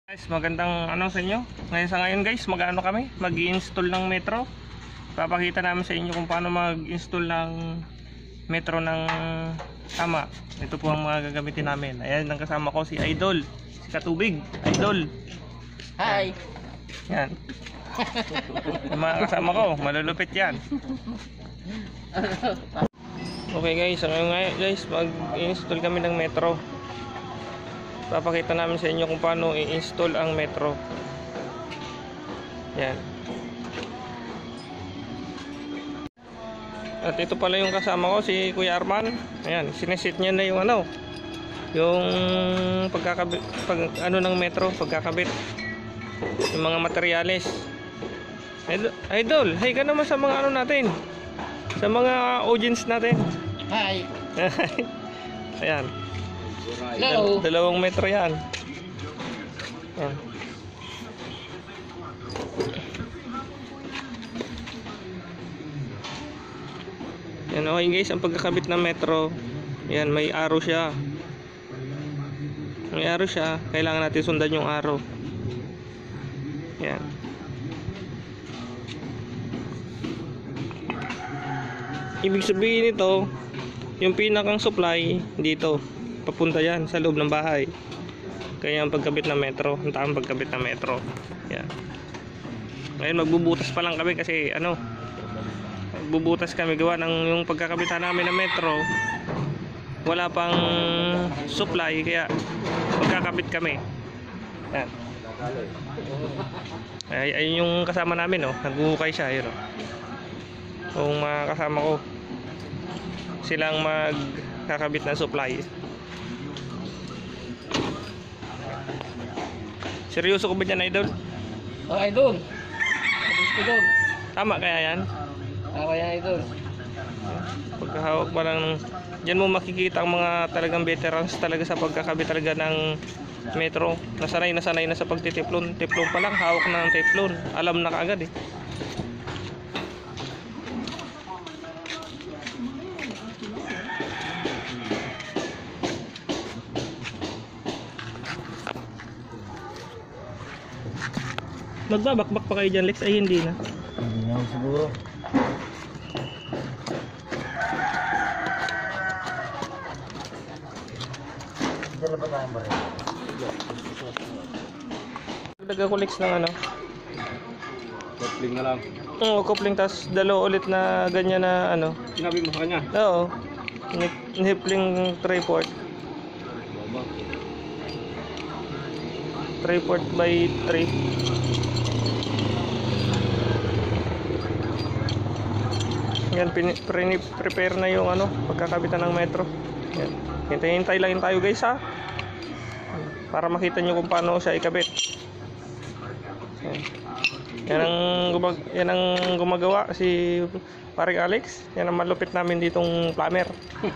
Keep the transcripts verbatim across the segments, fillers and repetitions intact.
Guys, magandang ano sa inyo. Ngayon sa ngayon guys, mag-ano kami, mag-i-install ng metro. Papakita namin sa inyo kung paano mag-install ng metro ng tama. Ito po ang mga gagamitin namin. Ayan, ang kasama ko si Idol, si Katubig. Idol. Hi. Yan. Yung mga kasama ko, malulupit yan. Okay guys, ngayon ngayon guys, mag-install kami ng metro. Papakita namin sa inyo kung paano i-install ang metro. Yan. At ito pala yung kasama ko, si Kuya Arman. Ayan, sineset niya na yung ano, yung pagkakabit, pag ano ng metro, pagkakabit, yung mga materyales. Idol, Idol, hi ka naman sa mga ano natin, sa mga audience natin. Hi. Ayan. Hello. Dal dalawang metro yan. Yan. Yan, okay guys, ang pagkakabit ng metro, yan, may arrow siya. May arrow siya, kailangan natin sundan yung arrow. Yan. Ibig sabihin nito, yung pinakang supply dito, papunta yan sa loob ng bahay. Kaya ang pagkabit ng metro, ang tamang pagkabit ng metro. Yan. Ngayon magbubutas pa lang kami kasi ano, magbubutas kami gawa ng yung pagkakabitan namin ng metro. Wala pang supply kaya magkakabit kami. Yan. Ay, ayun yung kasama namin, oh. Naghuhukay siya, ayun, oh. Yung mga kasama ko, silang magkakabit ng supply. Seryoso ko ba dyan, Idol? Oh, Idol. Tapos ko doon. Tama kaya yan? Tama yan, Idol. Pagkahawak pa lang, dyan mo makikita ang mga talagang veterans talaga sa pagkakabit talaga ng metro. Nasanay, nasanay na sa pagtitiplon. Tiplon pa lang, hawak na ng tiplon. Alam na kaagad eh. Magbabakbak pa kayo dyan, Lex? Ay, hindi na. Hindi na siguro. Dala ba tayong baril? Dagdag ko, Lex, ng ano? Coupling na lang. Oo, coupling, tas dalawa ulit na ganyan na ano. Sinabi mo sa kanya? Oo. Nipling three-fourth. three-fourth by three. Yan, prepare na yung ano, pagkakabitan ng metro. Yan. Hintay-hintay lang tayo guys ha. Para makita nyo kung paano siya ikabit. Yan. Yan ang, gumag yan ang gumagawa si paring Alex. Yan ang malupit namin ditong plumber.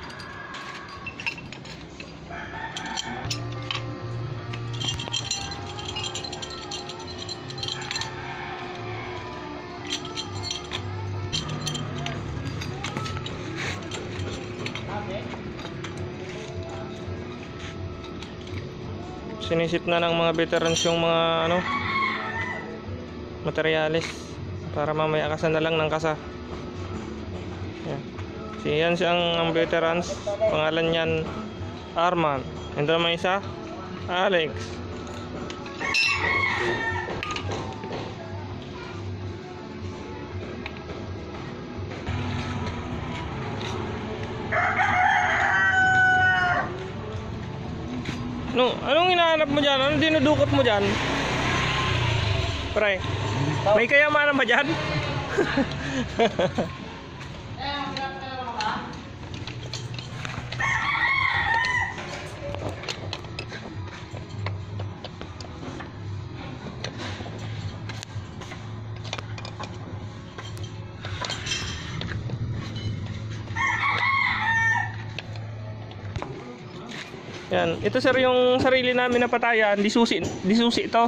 Sinisip na ng mga veterans yung mga ano, materyales para mamaya kasa na lang ng kasa. Yan. Si yan siyang ang veterans, pangalan niyan Arman. And naman isa, Alex. No, anong hinahanap mo dyan? Anong dinudukot mo dyan? Pre, may kayamanan ba dyan? Yan, ito sir yung sarili namin na patayan, disusi, disusi ito.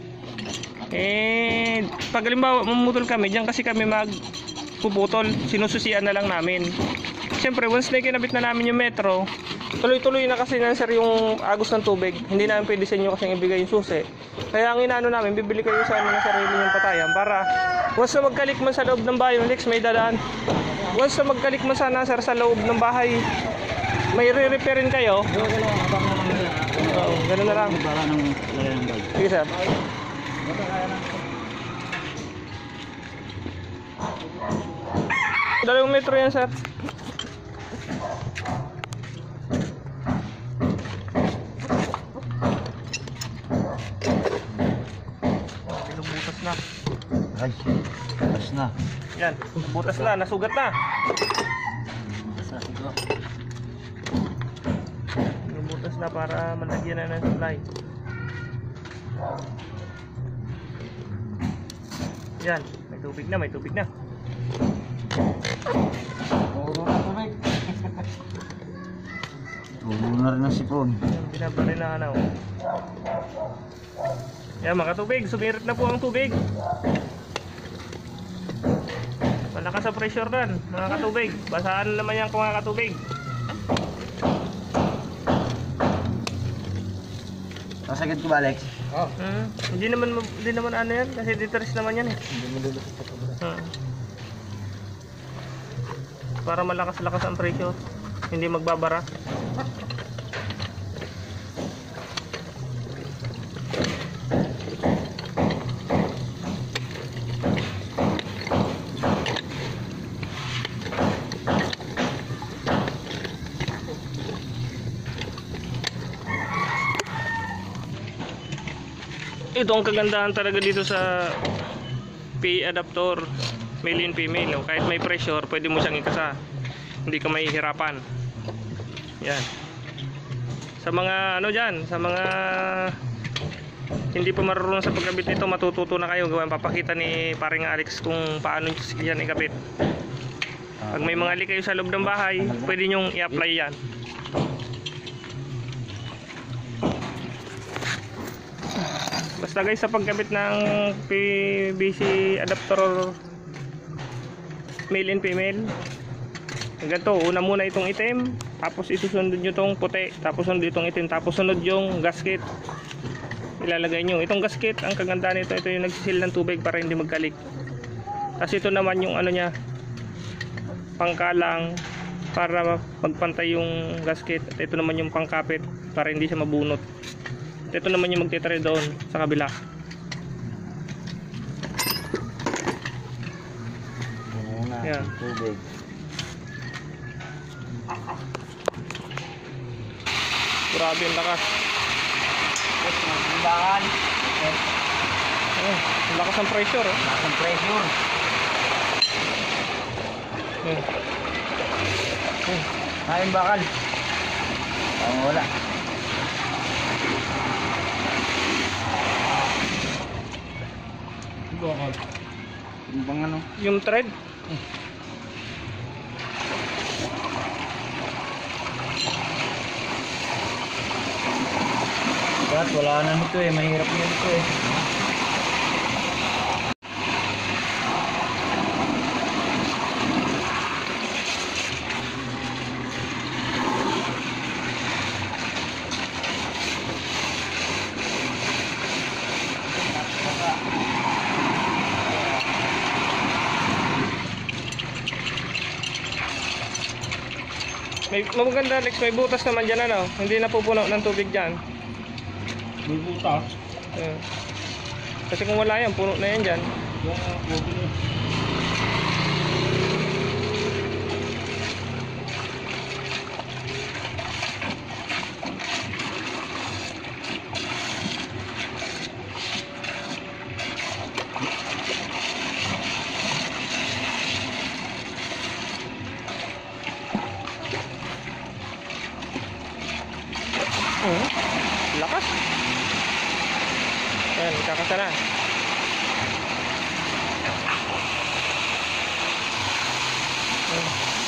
Eh, pag halimbawa mamutol kami, diyan kasi kami magpuputol, sinususian na lang namin. Siyempre, once na kinabit na namin yung metro, tuloy-tuloy na kasi na sir yung agos ng tubig. Hindi namin pwede sa inyo kasi ibigay yung susi. Kaya ang inaano namin, bibili kayo sa ano ng sarili yung patayan para once na magkalik man sa loob ng bahay, Lex, may dadaan. Once na magkalik man sana sir sa loob ng bahay, may re-repairin kayo. Yung wala, abang na lang. Oo, ganun na lang. Baka nang lagay ng bag. Sige sir. Dalawang metro yan sir. Binubutas na. Ay, tapos na. Yan, butas na, nasugat na. Sa ito. Binubutas na para malagyan na ng supply. Yan, may tubig na, may tubig na. Oo na tubig. Tubo na rin ang sipon. Yan, binabari na ano. Yan mga tubig, sumirit na po ang tubig. Malakas sa pressure nan, mga katubig. Basaan naman yan kung mga katubig. Masagad ko ba, Alex? Oo. Hmm, hindi naman hindi naman ano yan kasi deterrence naman yan eh. Hindi mo lulupit sa kabila. Hmm. Para malakas-lakas ang pressure, hindi magbabara. Ito ang kagandahan talaga dito sa P adapter, male and female. Kahit may pressure, pwede mo siyang ikasa. Hindi ka mahihirapan. Yan. Sa mga ano dyan, sa mga hindi pa marunong sa pagkabit nito, matututo na kayo. Gawin, papakita ni paring Alex kung paano yan ikabit. Pag may mga leak kayo sa loob ng bahay, pwede nyong i-apply yan. Basta guys, sa pagkabit ng P V C adapter male and female, ganito, una muna itong itim, tapos isusunod nyo itong puti, tapos sunod itong itim, tapos sunod yung gasket ilalagay nyo. Itong gasket, ang kaganda nito, ito yung nagsisil ng tubig para hindi magkalik. Tapos ito naman yung ano nya, pangkalang para magpantay yung gasket. At ito naman yung pangkapit para hindi siya mabunot. Ito naman yung magtitry doon sa kabila. Muna, Yan. tubig. Grabe ang lakas. Yes, magbilangan. Oh, ang lakas ng pressure. Oh. Lakas ng pressure. Hmm. Eh, kain bakal. Ang wala. Bakal. Yung bang ano? Yung thread. Bakit wala na nito eh, mahirap na nito eh. May maganda Alex, may butas naman dyan ano. Hindi na pupuno ng tubig dyan. May butas. Uh, kasi kung wala yan, puno na yan dyan. Uh, lakas. Ayan, kakasa na. Ayan.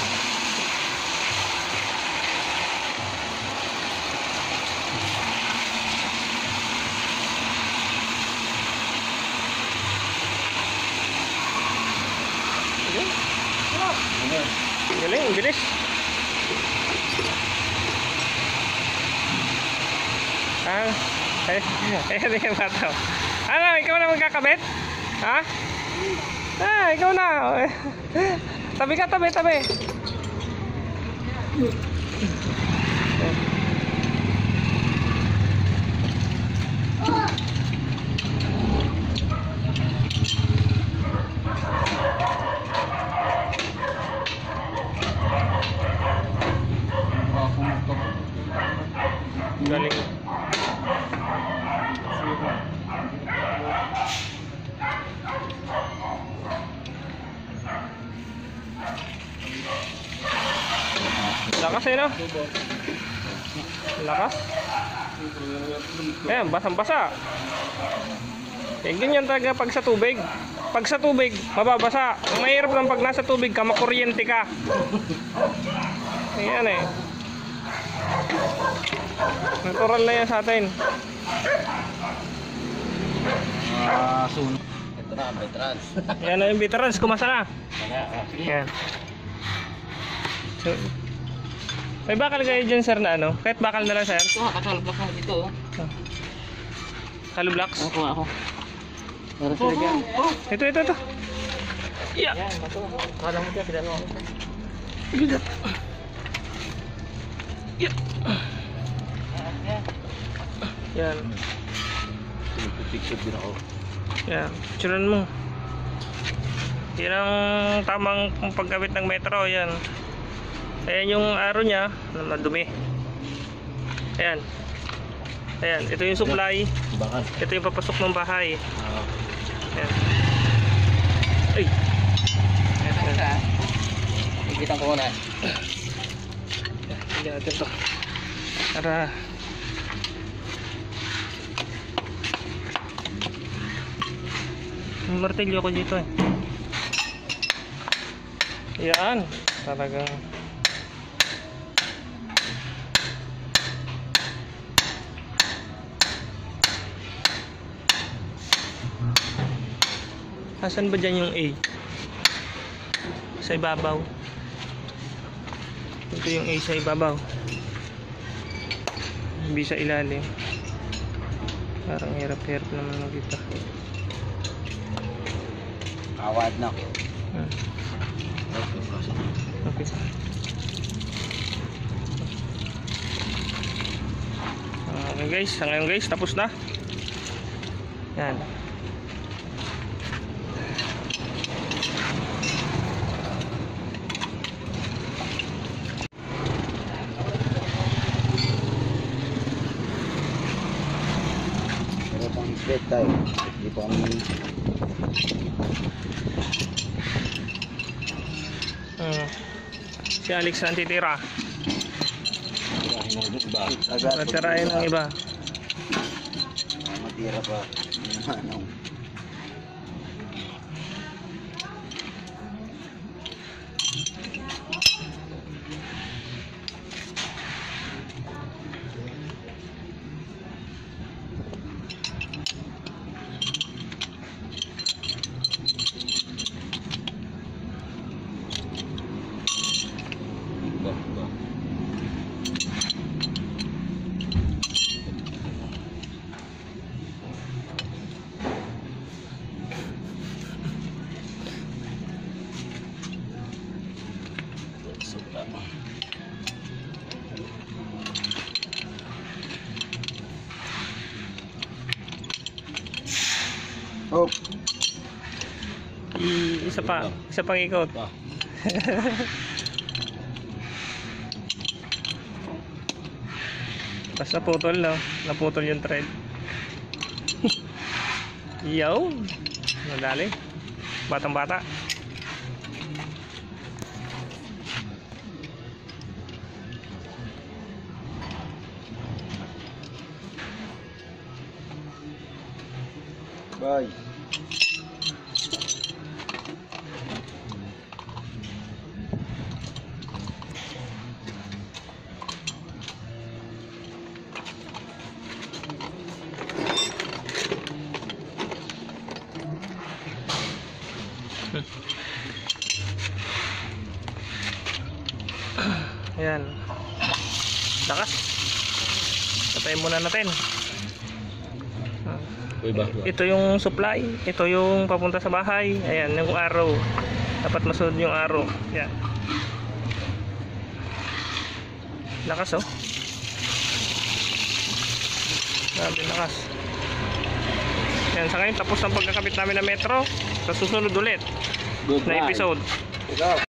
Ayan. Galing, bilis. Ah, Eh, eh, hindi ka bata. Ano, ikaw na magkakabit? Ha? Ah, ikaw na. Tabi ka, tabi, tabi. Galing. Lakas eh, no? Lakas. Ayan, basang-basa. Eh, ganyan talaga pag sa tubig. Pag sa tubig, mababasa. Ang mahirap lang pag nasa tubig ka, makuryente ka. Ayan eh. Natural na yan sa atin. Ah, soon. Ito na, veterans. Yan na yung veterans, kumasa na. Yan. So, may bakal kayo dyan sir na ano? Kahit bakal na lang sir. Ito, kasalap ako dito. Hollow blocks. Ako, ako. Para sila dyan. Ito, ito, ito. Yeah. Yan, ito. Kala mo dyan, pinano ako. Bigat. Yeah. Yan. Picture din ako. Yan. Picturean mo. Yan ang tamang pagkabit ng metro. Yan. Ayan yung arrow niya na madumi. Ayan. Ayan. Ito yung supply. Bakal. Ito yung papasok ng bahay. Ayan. Ay. Ito isa. Ikitan ko na. Hindi natin to. Para may martilyo ko dito eh. Yan. Talagang asan ba dyan yung A? Sa ibabaw. Ito yung A sa ibabaw. Hindi sa ilalim. Parang hirap-hirap naman mo dito. Awad na. Hmm. Okay. Okay guys, sa ngayon guys, tapos na. Yan. Pero pang split tayo. Hindi pa kami... Hmm. Si Alex na titira. Matirahin ng iba. Matira pa. Ano? Oh. I, isa pa, isa pang ikot. Tapos naputol, no? Naputol yung thread. Yaw! Nadali. Batang bata. Bye. Ayan. Lakas. Patayin muna natin. Uy, ba? Ito yung supply, ito yung papunta sa bahay. Ayan, yung arrow. Dapat masunod yung arrow. Yan. Lakas oh. Grabe lakas. Yan, sa ngayon tapos ang pagkakabit namin ng metro. Sa susunod ulit Good na night. episode. Ikaw.